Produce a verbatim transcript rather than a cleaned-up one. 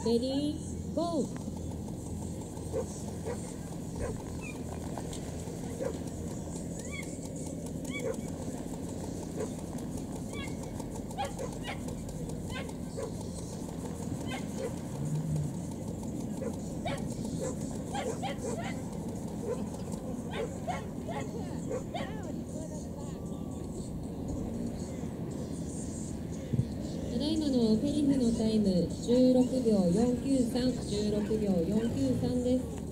レディーゴー。ただいまのフェリフのタイムじゅうろくびょうよんきゅうさん、じゅうろくびょうよんきゅうさんです。